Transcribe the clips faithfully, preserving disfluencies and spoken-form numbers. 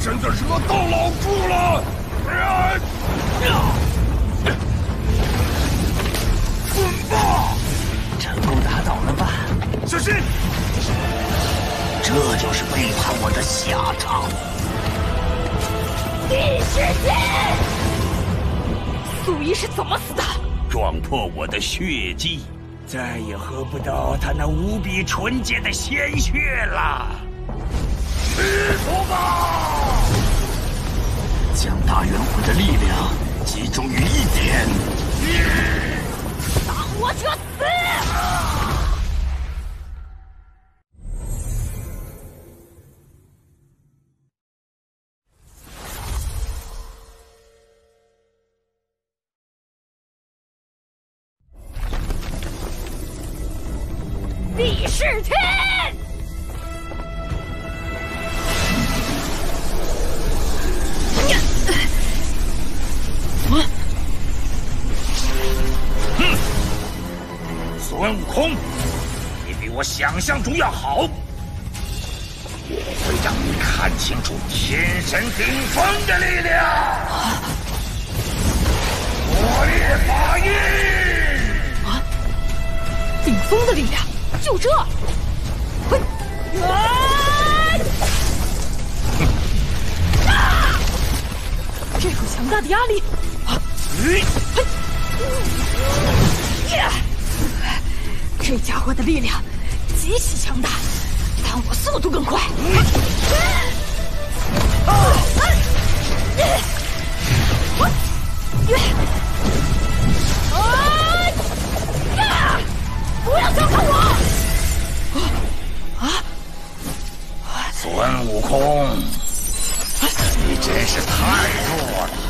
真的惹到老朱了！滚吧！ 成功打倒了吧？ 小心！ 这就是背叛我的下场。 第十天，苏一是怎么死的？ 撞破我的血迹，再也喝不到他那无比纯洁的鲜血了。 去死吧！ 将大元魂的力量集中于一点。 当我者死！第十天。 哼！孙悟空，你比我想象中要好。我会让你看清楚天神顶峰的力量。火烈法印！ 啊！顶峰的力量就这？嘿！啊！啊！这股强大的压力！啊！嘿！呀！这家伙的力量极其强大，但我速度更快。不要小看我！啊！ 孙悟空，你真是太弱了。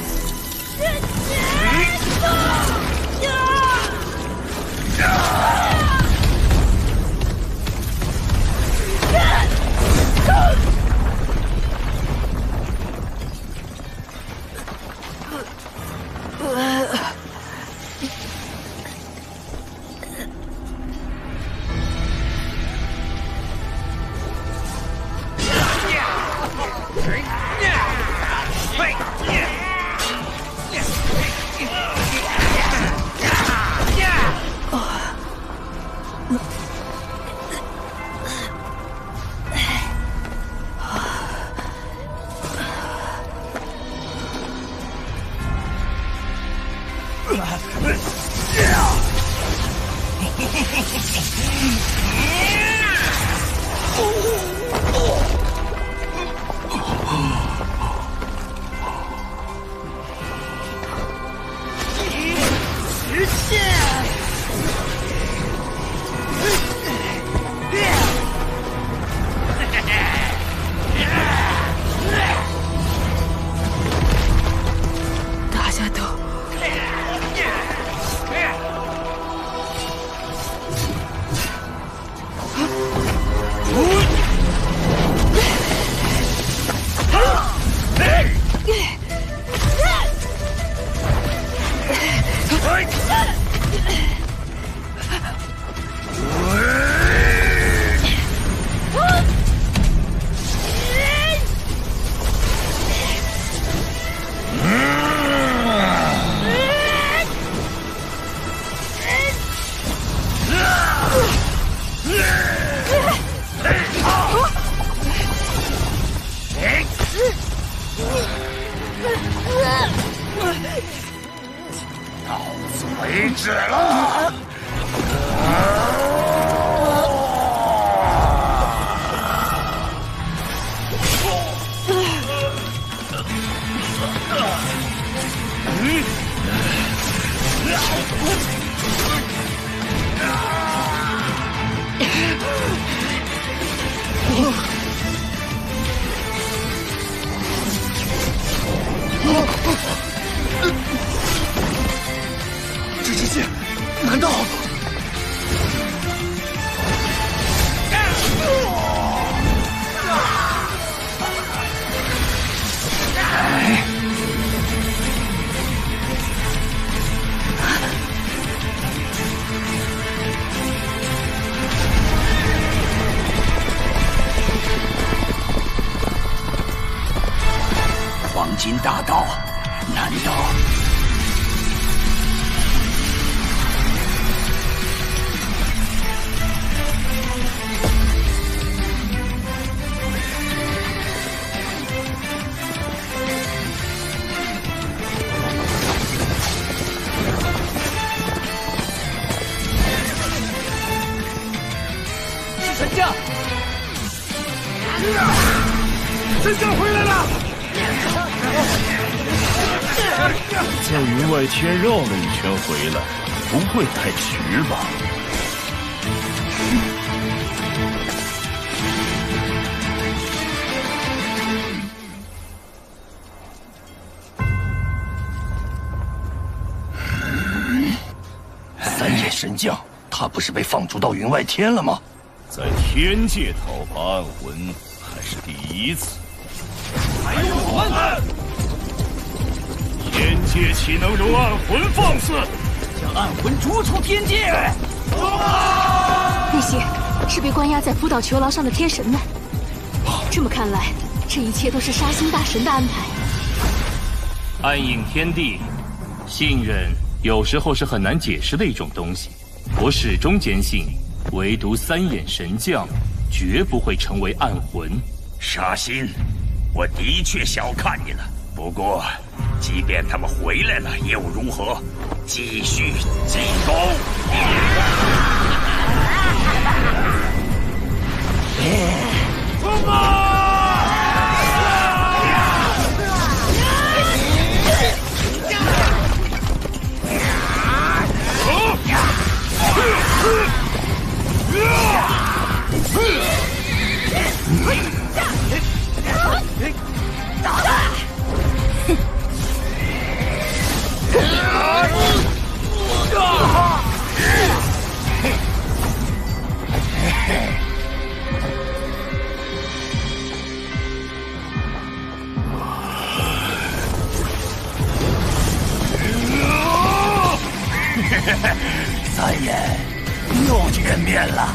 大家都到此为止了。 这之剑，难道？ 黄金大道，难道？ 神将，神将回来了！ 见云外天绕了一圈回来，不会太迟吧？ 三眼神将，他不是被放逐到云外天了吗？ 在天界讨伐暗魂还是第一次。 还有我们， 天界岂能容暗魂放肆？ 将暗魂逐出天界！ 那些是被关押在辅导囚牢上的天神们。这么看来，这一切都是杀星大神的安排。 暗影天地，信任有时候是很难解释的一种东西。我始终坚信。 唯独三眼神将，绝不会成为暗魂。 沙欣，我的确小看你了。不过，即便他们回来了，又如何？继续进攻！ 冲啊！ 三眼又见面了。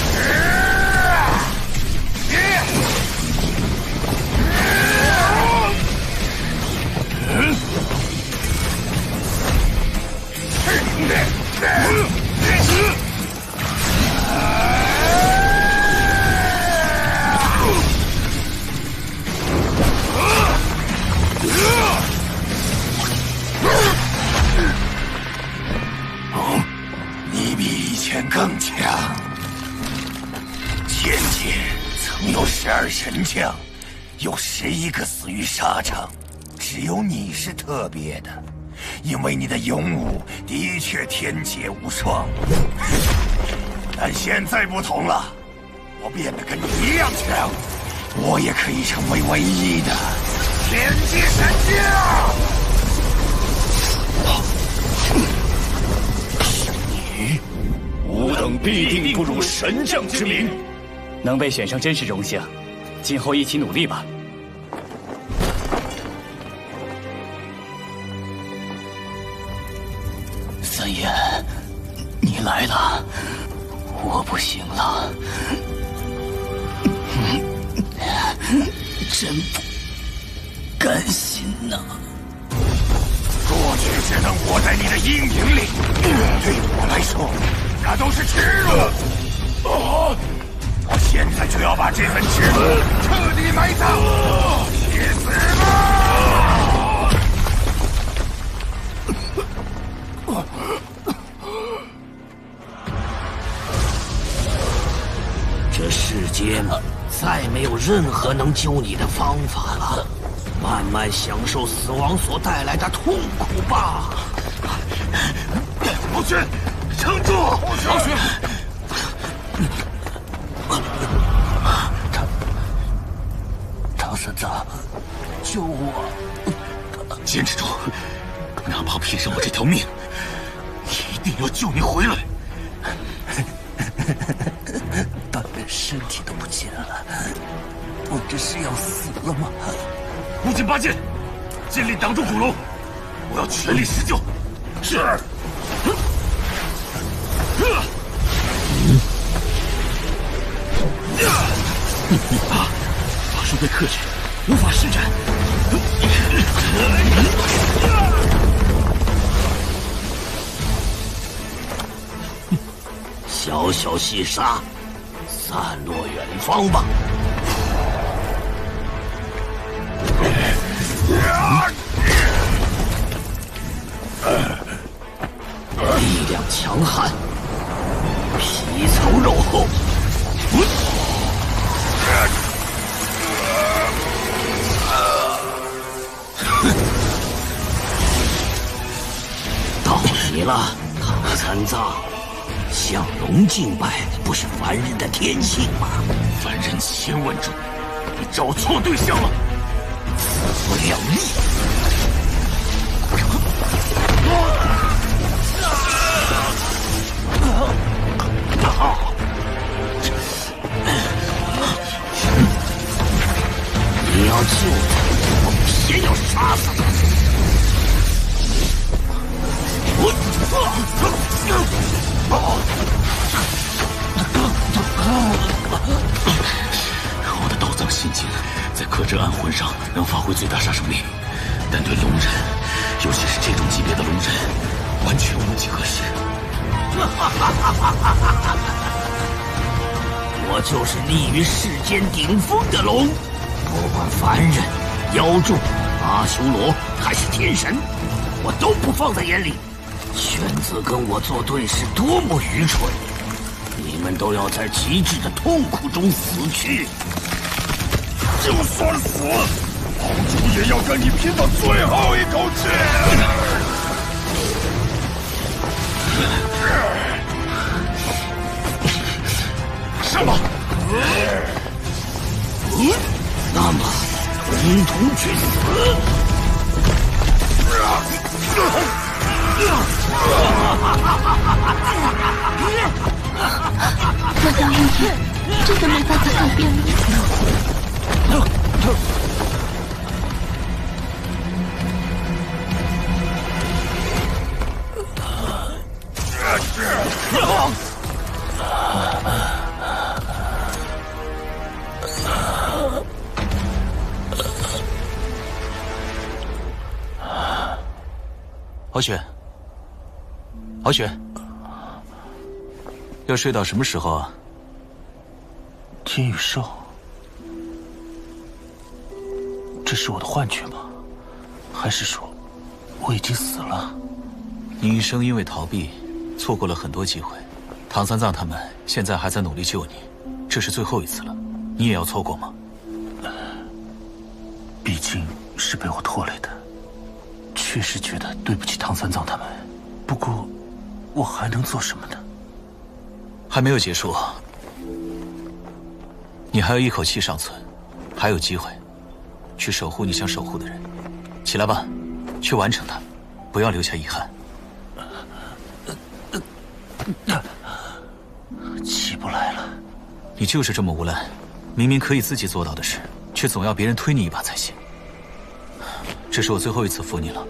你比以前更强。天界曾有十二神将，有十一个死于沙场，只有你是特别的。 因为你的勇武的确天阶无双，但现在不同了，我变得跟你一样强，我也可以成为唯一的天阶神将。是你，吾等必定不辱神将之名。 能被选上真是荣幸，今后一起努力吧。 三眼，你来了，我不行了，真不甘心呐！过去只能活在你的阴影里，对我来说，那都是耻辱。哦，我现在就要把这份耻辱彻底埋葬！去死吧！ 这世间再没有任何能救你的方法了，慢慢享受死亡所带来的痛苦吧。 老轩，撑住！老轩，长长孙子，救我！坚持住，哪怕拼上我这条命，一定要救你回来。大人身体都不见了，我这是要死了吗？ 不进八戒，尽力挡住古龙，我要全力施救。是。法术被克制，无法施展。 小小细沙，散落远方吧。力量强悍，皮糙肉厚。到你了，唐三藏。向龙敬拜不是凡人的天性吗？ 凡人千万种，你找错对象了。 自不量力。你要救他，我偏要杀死他。我。 我的道藏心经在克制暗魂上能发挥最大杀伤力，但对龙人，尤其是这种级别的龙人，完全无计可施。 我就是立于世间顶峰的龙，不管凡人、妖众、阿修罗还是天神，我都不放在眼里。选择跟我作对是多么愚蠢！你们都要在极致的痛苦中死去。 就算死，老主也要跟你拼到最后一口气！ 上吧！ 嗯，那么同途去死！ 我等一天真的没法再改变了。 敖雪，敖雪，要睡到什么时候啊？ 天羽兽，这是我的幻觉吗？还是说我已经死了？ 你一生因为逃避，错过了很多机会。唐三藏他们现在还在努力救你，这是最后一次了，你也要错过吗？ 毕竟是被我拖累的，确实觉得对不起唐三藏他们。不过，我还能做什么呢？ 还没有结束，你还有一口气尚存，还有机会，去守护你想守护的人。起来吧，去完成它，不要留下遗憾。 起不来了。 你就是这么无赖，明明可以自己做到的事，却总要别人推你一把才行。这是我最后一次扶你了。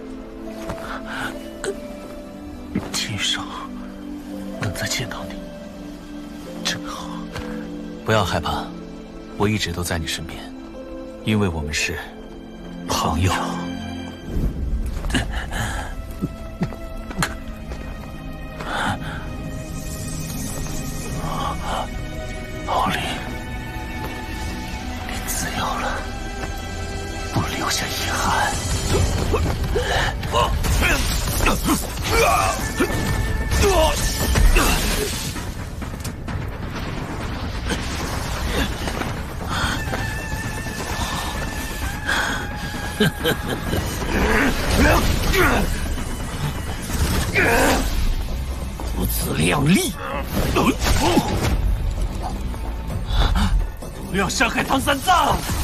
天羽兽，能再见到你，真好。 不要害怕，我一直都在你身边，因为我们是朋友。 奥利，你自由了，不留下遗憾。 不自量力！ 不要伤害唐三藏！